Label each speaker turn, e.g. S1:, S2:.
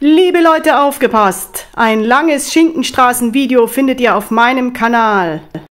S1: Liebe Leute, aufgepasst! Ein langes Schinkenstraßen-Video findet ihr auf meinem Kanal.